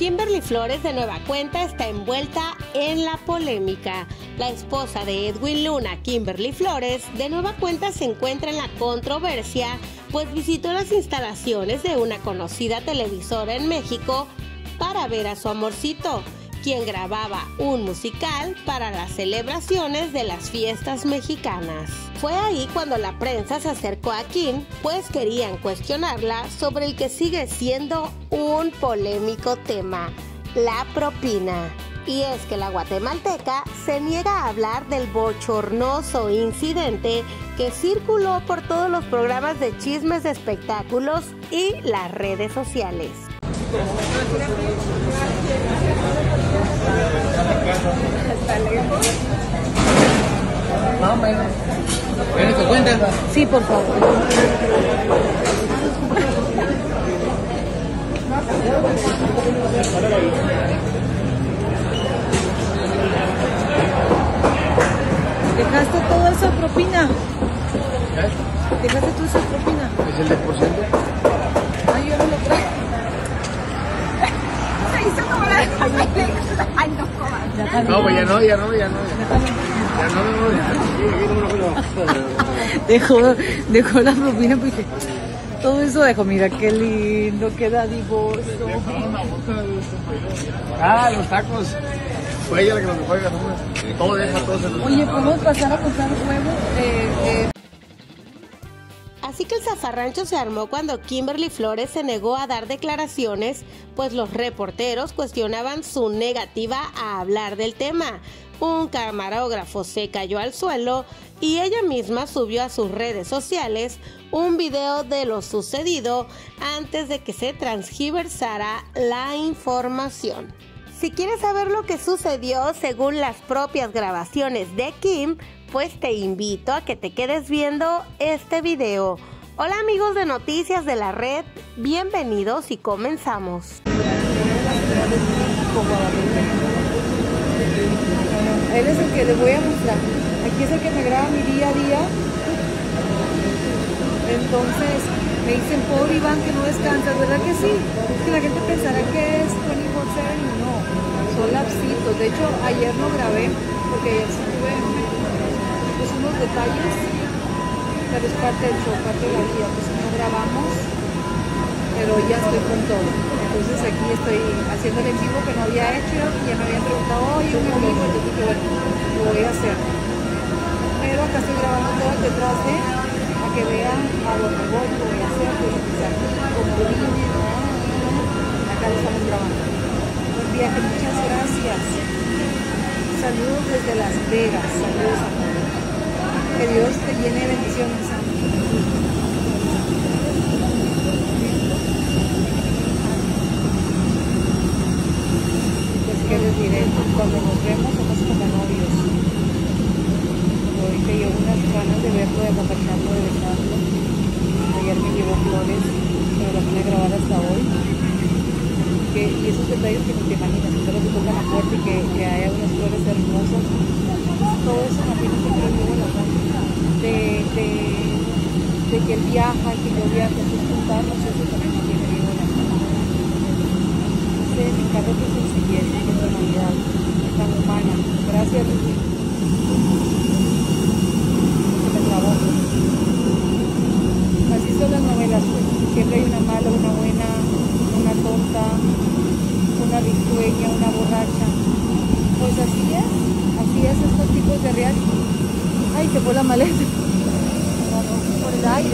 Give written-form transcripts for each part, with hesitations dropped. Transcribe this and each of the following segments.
Kimberly Flores de nueva cuenta está envuelta en la polémica. La esposa de Edwin Luna, Kimberly Flores, de nueva cuenta se encuentra en la controversia, pues visitó las instalaciones de una conocida televisora en México para ver a su amorcito, quien grababa un musical para las celebraciones de las fiestas mexicanas. Fue ahí cuando la prensa se acercó a Kim, pues querían cuestionarla sobre el que sigue siendo un polémico tema, la propina. Y es que la guatemalteca se niega a hablar del bochornoso incidente que circuló por todos los programas de chismes de espectáculos y las redes sociales. ¿Está lejos? Más o menos. ¿Tienes tu cuenta? Sí, por favor. ¿Dejaste toda esa propina? ¿Eh? ¿Dejaste toda esa propina? ¿Es el 10%? Ay, yo no lo traigo. Se hizo como la de ay, no comas. No, pues ya no. Dejó la propina porque todo eso dejó. Mira qué lindo, qué dadivoso. Ah, los tacos. Fue ella la que nos dejó de gastar. Todo deja, todo se lo. Oye, ¿podemos pasar a comprar huevo? Así que el zafarrancho se armó cuando Kimberly Flores se negó a dar declaraciones, pues los reporteros cuestionaban su negativa a hablar del tema. Un camarógrafo se cayó al suelo y ella misma subió a sus redes sociales un video de lo sucedido antes de que se transgiversara la información. Si quieres saber lo que sucedió según las propias grabaciones de Kim, pues te invito a que te quedes viendo este video. Hola amigos de Noticias de la Red, bienvenidos y comenzamos. Él es el que les voy a mostrar. Aquí es el que me graba mi día a día. Entonces me dicen, pobre Iván, que no descansas, ¿verdad que sí? Es que la gente pensará que es 24/7 y no, son lapsitos. De hecho, ayer no grabé porque ayer sí tuve pues, unos detalles, pero es parte del show, parte de la vida. Pues no grabamos, pero ya estoy con todo. Entonces aquí estoy haciendo el en vivo que no había hecho y ya me habían preguntado, oye, un en vivo, entonces dije, bueno, lo voy a hacer. Pero acá estoy grabando todo el detrás de, a que vean a dónde voy, lo voy a hacer, como vine, acá lo estamos grabando. Buen viaje, muchas gracias. Saludos desde Las Vegas, saludos a todos. Que Dios te llene de bendiciones. ¿Qué les diré? Cuando nos vemos somos como novios. Hoy que llevo unas ganas de verlo, de acompañarlo, de besarlo. Ayer me llevó flores, pero la vine a grabar hasta hoy. Y esos detalles que ni te imaginas, que solo te tocan la puerta y que haya unas flores hermosas. Todo eso me tiene siempre vivo en la mente. De que él viaja, que yo viajo, sin juntarnos, eso también me tiene vivo en la mente. Mi carro que sencillez, que personalidad, tan humana. Gracias, Lucy. Se me trabó. Así son las novelas, pues. Siempre hay una mala, una buena, una tonta, una risueña, una borracha. Pues así es estos tipos de reality. Ay, se fue la maleta. Por el aire.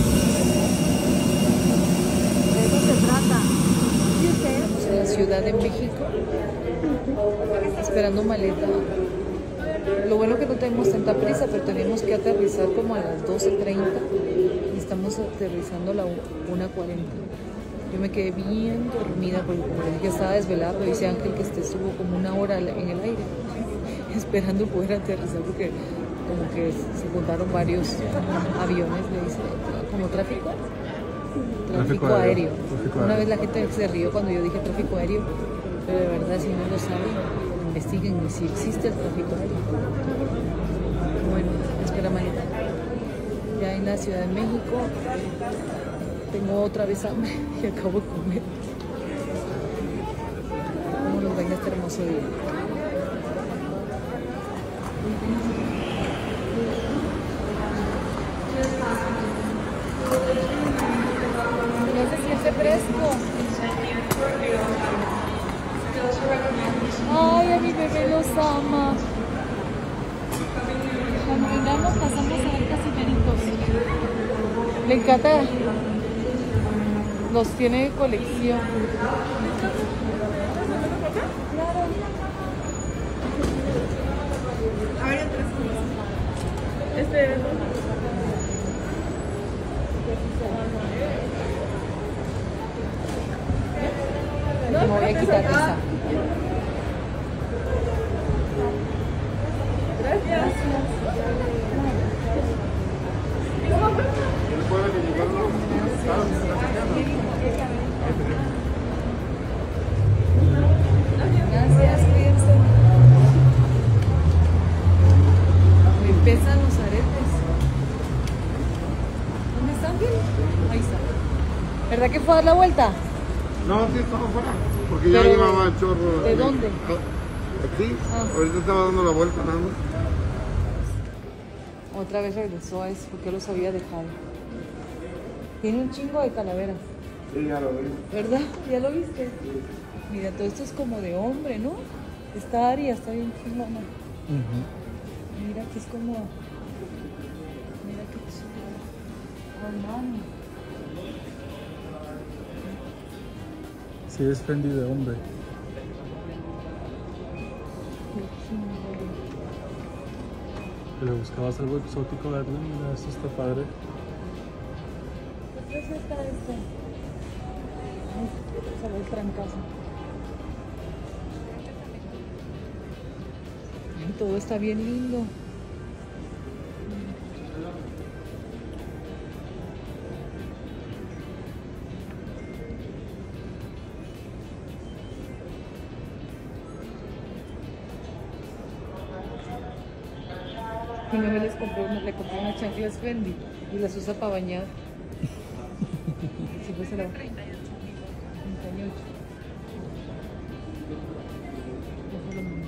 De eso se trata. En la Ciudad de México, esperando maleta. Lo bueno que no tenemos tanta prisa, pero tenemos que aterrizar como a las 12:30 y estamos aterrizando a la 1:40. Yo me quedé bien dormida porque como les dije estaba desvelada, pero dice Ángel que estuvo como 1 hora en el aire esperando poder aterrizar porque como que se juntaron varios aviones, le dice, como tráfico aéreo. Una vez la gente se rió cuando yo dije tráfico aéreo, pero de verdad si no lo saben, investiguen si existe el tráfico aéreo. Bueno, espera mañana. Ya en la Ciudad de México tengo otra vez hambre y acabo de comer. se ve. Ya se siente fresco. Ay, a mi bebé los ama. Cuando vengamos pasamos a ver casimeritos. Le encanta. Los tiene de colección. Claro. A ver, otras cosas. Me voy a quitar esa. Gracias, cuídense. Me pesan los aretes. ¿Dónde están, bien? Ahí está. ¿Verdad que fue a dar la vuelta? No, sí, estaba fuera. Porque ya Pero, llevaba el chorro. ¿de dónde? Aquí. Ah. Ahorita estaba dando la vuelta nada más. Otra vez regresó a eso porque los había dejado. Tiene un chingo de calaveras, Sí, ya lo vi. ¿verdad? ¿Ya lo viste? Mira, todo esto es como de hombre, ¿no? Esta área está bien chingona. Mira que es como... Mira qué chido. Oh, mami. Sí, es Fendi de hombre. Qué chingo. Que le buscabas algo exótico, ¿verdad? Mira, esto está padre. ¿Qué precio está este? Se ve trancazo. Ay, todo está bien lindo. Una vez le compré unas chanclas Fendi y las usa para bañar. Si fuese la 38. Eso lo mandé.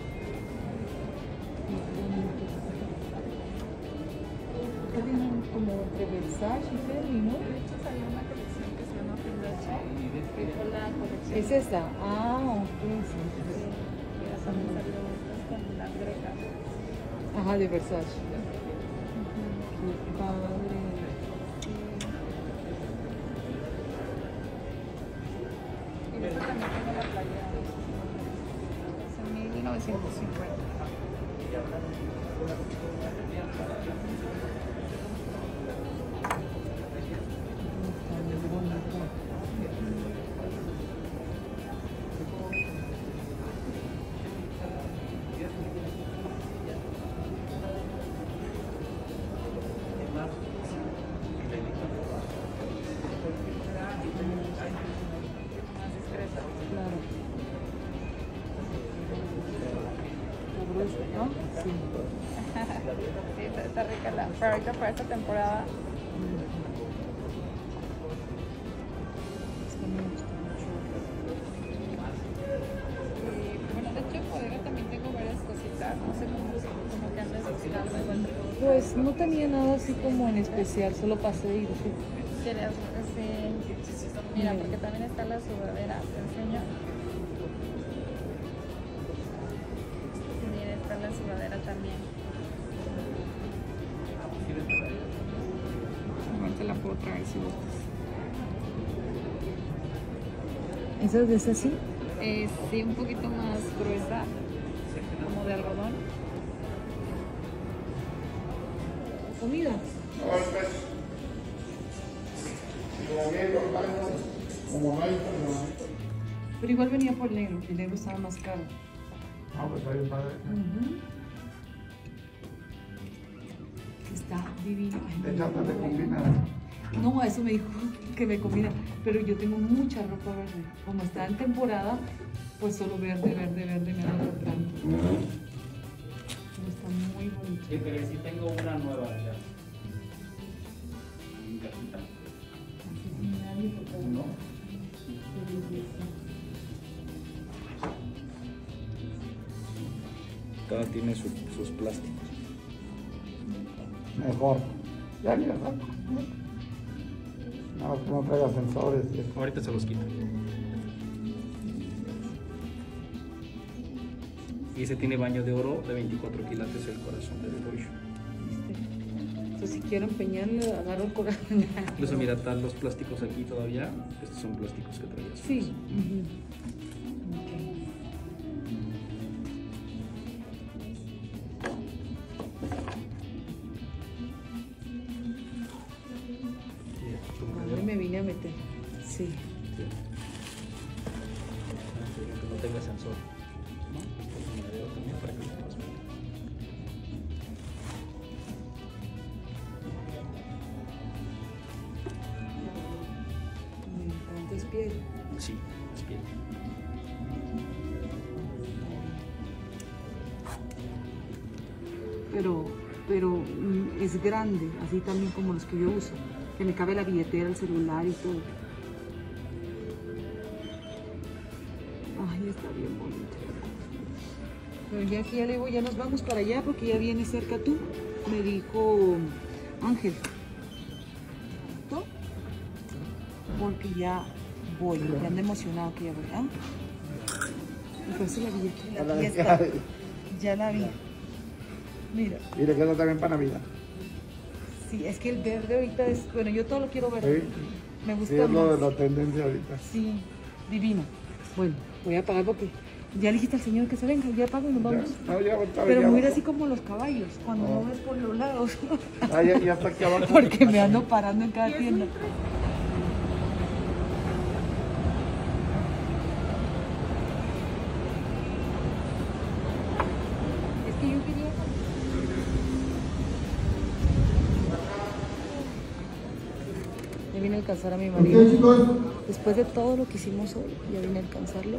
Está bien como entre Versace y Fendi, ¿no? De hecho, salió una colección que se llama Versace. Que fue la colección. ¿Es esta? Ah, ok, sí. Y ya también salió otras con las grecas. Ajá, de Versace. Qué padre. Y de hecho también tengo la playa. Es en 1950. Está muy bonito. Más discreta. Claro. Sabroso, ¿no? Sí. Sí, está rica la. Pero ahorita para esta temporada. Esto me gusta mucho. Y bueno, de hecho en bodega también tengo varias cositas. No sé cómo que andas buscando igual. Pues no tenía nada así como en especial, solo pasé y dije, ¿Quieres? Sí. Mira, porque también está la sudadera. Te enseño. Mira, está la sudadera también. Igual te la puedo traer si gustas. ¿esas de esas sí? Sí, un poquito más gruesa, como de algodón. ¿Comida? Como no hay, Pero igual venía por negro, que el negro estaba más caro. no, pues está bien padre. Está divino. Ay, De hecho, hasta te combina. no, a eso me dijo que me combina. Pero yo tengo mucha ropa verde. Como está en temporada, pues solo verde me anda comprando. Pero está muy bonito. Sí, pero sí tengo una nueva ya. Mi cajita. No. Cada tiene sus plásticos. Mejor. Ya ni la saco. No, que no traiga sensores. Ahorita se los quito. Y ese tiene baño de oro de 24 quilates, el corazón del pollo. Entonces, si quiero empeñarle, agarro el corazón. Incluso mira, están los plásticos aquí todavía. Estos son plásticos que traías. Sí. Ahora me vine a meter. Sí. Que no tenga sensor. ¿No? También para que lo puedas ver. Antes piel. Sí, es piel. Pero es grande, así también como los que yo uso, que me cabe la billetera, el celular y todo. Ay, está bien bonito. Pero ya aquí ya le digo, ya nos vamos para allá porque ya viene cerca tú, me dijo Ángel. ¿Tú? Porque ya voy, ya ando emocionado que ya voy, ¿ah? Y pues la billetera, aquí está, ya la vi. Mira. Y le queda también para Navidad. Sí, es que el verde ahorita es, bueno, yo todo lo quiero verde. Sí. Me gusta Sí, es lo de más. la tendencia ahorita. Sí, divino. Bueno, voy a apagar porque ya le dijiste al señor que se venga, ya apago y nos vamos. Ya, no, ya, Pero ya, mira así como los caballos, cuando no ves por los lados. Ah, ya está aquí abajo. Porque me ando parando en cada tienda. Es que yo quería... Ya vine a alcanzar a mi marido. Después de todo lo que hicimos hoy, ya vine a alcanzarlo.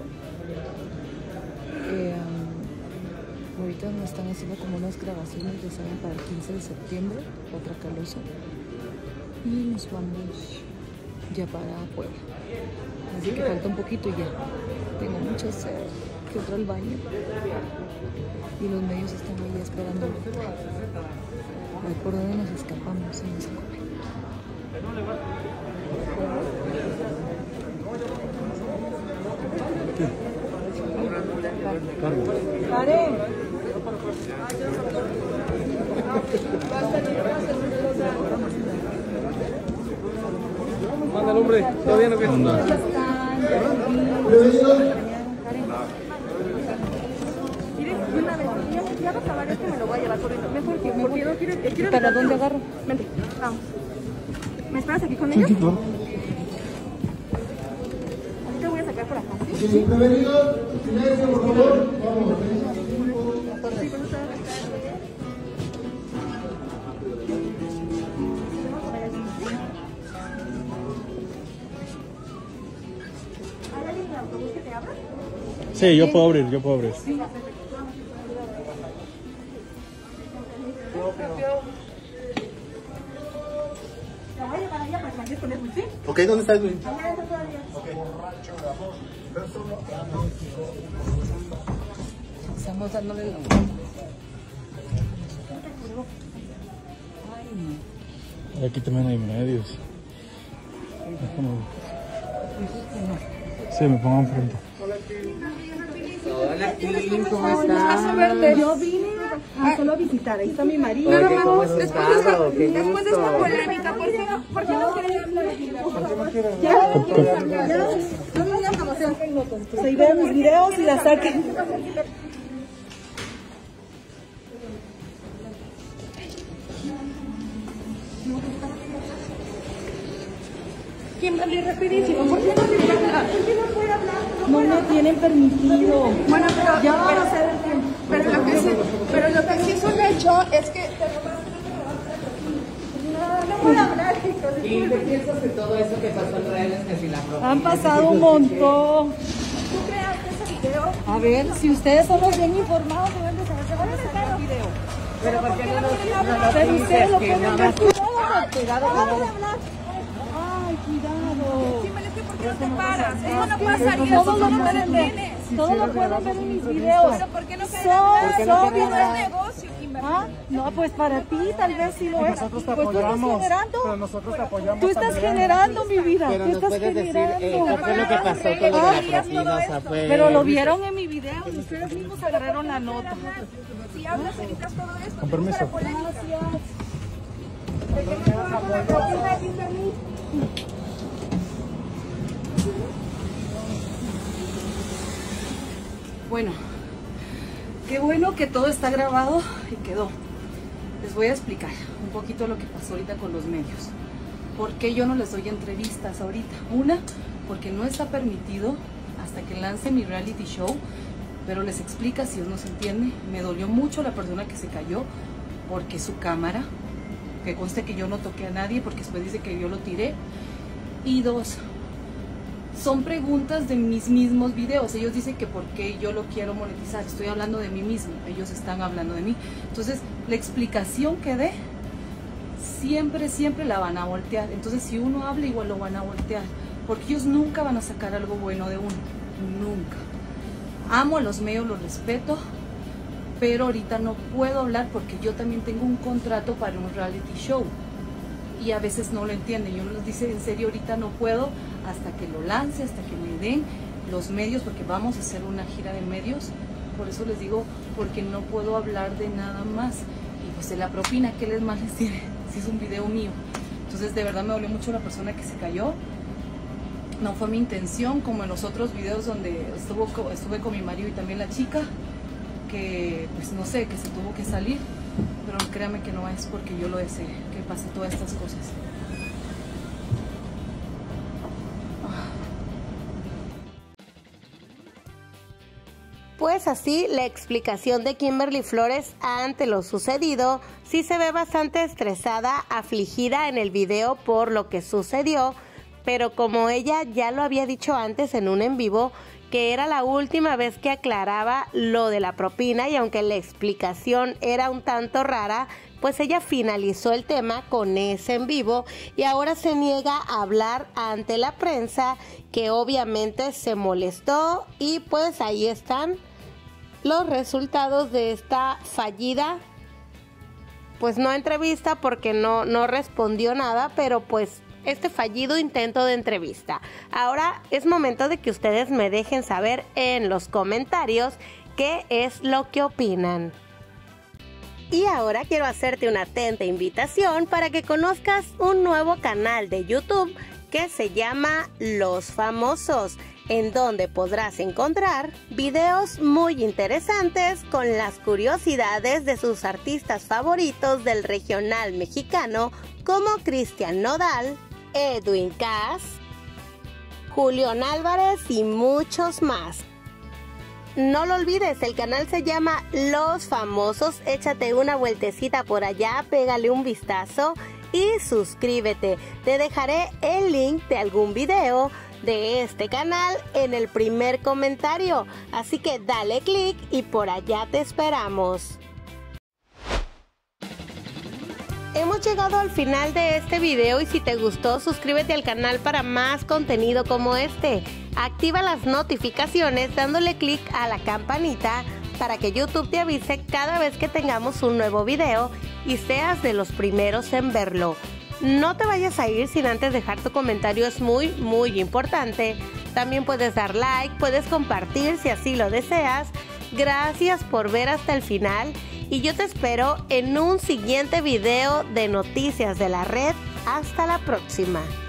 Ahorita nos están haciendo como unas grabaciones, ya saben, para el 15 de septiembre, otra Calosa. Y nos vamos ya para Puebla. Así que falta un poquito y ya. Tengo mucha sed, que entro al baño. Y los medios están ahí esperando. A ver por dónde nos escapamos en ese correo. ¡Karen! Manda el hombre, todavía no queda nada. Ya va a acabar esto, me lo voy a llevar corriendo. Mejor que porque no quiero. ¿Para dónde agarro? Vente, vamos. ¿Me esperas aquí con ellos? Ahorita voy a sacar por acá. Bienvenidos, silencio, por favor. Vamos. ¿Hay alguien en el autobús que te abra? Sí, yo puedo abrir, La voy a llevar allá para que vayas con el ¿sí? Ok, ¿dónde está Edwin? Allá está todavía. Estamos dándole la... Aquí también hay medios. Sí, me pongo enfrente. Hola, Kim, ¿cómo estás? Yo vine a solo visitar, ahí está mi marido. Después de esta polémica, ¿por qué no quieres hablar? No me digas emoción. Pues ahí vean mis videos y la saquen. Kimberly, rapidísimo, ¿por qué no puede hablar? ¿Por qué no puede hablar? No me tienen permitido. Bueno, pero Ya pero- va a ser el tiempo. pero lo que sí es un hecho es que no puedo hablar, chicos. ¿Y qué piensas de todo eso que pasó en redes que si la propina? Han pasado un montón. ¿Tú creaste ese video? A ver, si ustedes son los bien informados, deben de saber que van a sacar el video. Pero ¿por qué no Pero lo ustedes lo dices? pueden ver. Cuidado, cuidado. Ay, cuidado. Kimberly, ¿por qué no te paras? Eso no pasaría, Todo eso no lo te pueden ver. detienes. Todo lo pueden ver en mis videos. Pero ¿por qué no caes son videos negocio, ¿ah? No, pues para ti tal vez sí lo es. Nosotros te pues apoyamos, pero nosotros te apoyamos. Tú estás también. generando, mi vida. Pero Tú nos estás puedes decir generando. qué fue lo que pasó con lo de la propina, o sea, fue... Pero lo vieron en mi video y ustedes mismos agarraron la nota. Si hablas, evitas todo esto. Con permiso. Bueno, qué bueno que todo está grabado y quedó. Les voy a explicar un poquito lo que pasó ahorita con los medios. ¿Por qué yo no les doy entrevistas ahorita? Una, porque no está permitido hasta que lance mi reality show, pero les explica si uno se entiende. Me dolió mucho la persona que se cayó porque su cámara, que conste que yo no toqué a nadie porque después dice que yo lo tiré. Y dos, son preguntas de mis mismos videos. Ellos dicen que por qué yo lo quiero monetizar. Estoy hablando de mí mismo, ellos están hablando de mí. Entonces, la explicación que dé, siempre la van a voltear. Entonces, si uno habla, igual lo van a voltear. Porque ellos nunca van a sacar algo bueno de uno. Nunca. Amo a los medios, los respeto, pero ahorita no puedo hablar porque yo también tengo un contrato para un reality show. Y a veces no lo entienden. Yo les dice, en serio, ahorita no puedo hasta que lo lance, hasta que me den los medios, porque vamos a hacer una gira de medios. Por eso les digo, porque no puedo hablar de nada más. Y pues de la propina, ¿qué les más les tiene? Si es un video mío. Entonces de verdad me dolió mucho la persona que se cayó. No fue mi intención, como en los otros videos donde estuve con mi marido y también la chica, que pues no sé, que se tuvo que salir. Pero créanme que no es porque yo lo deseé, que pase todas estas cosas. Pues así, la explicación de Kimberly Flores ante lo sucedido. Sí se ve bastante estresada, afligida en el video por lo que sucedió, pero como ella ya lo había dicho antes en un en vivo, que era la última vez que aclaraba lo de la propina, y aunque la explicación era un tanto rara, pues ella finalizó el tema con ese en vivo y ahora se niega a hablar ante la prensa, que obviamente se molestó, y pues ahí están los resultados de esta fallida, pues no entrevista porque no respondió nada, pero pues este fallido intento de entrevista. Ahora es momento de que ustedes me dejen saber en los comentarios qué es lo que opinan. Y ahora quiero hacerte una atenta invitación para que conozcas un nuevo canal de YouTube que se llama Los Famosos, en donde podrás encontrar videos muy interesantes con las curiosidades de sus artistas favoritos del regional mexicano, como Cristian Nodal, Edwin Cass, Julián Álvarez y muchos más. No lo olvides, el canal se llama Los Famosos. Échate una vueltecita por allá, pégale un vistazo y suscríbete. Te dejaré el link de algún video de este canal en el primer comentario, así que dale click y por allá te esperamos. Hemos llegado al final de este video y si te gustó, suscríbete al canal para más contenido como este. Activa las notificaciones dándole clic a la campanita para que YouTube te avise cada vez que tengamos un nuevo video y seas de los primeros en verlo. No te vayas a ir sin antes dejar tu comentario, es muy importante. También puedes dar like, puedes compartir si así lo deseas. Gracias por ver hasta el final y yo te espero en un siguiente video de noticias de la red. Hasta la próxima.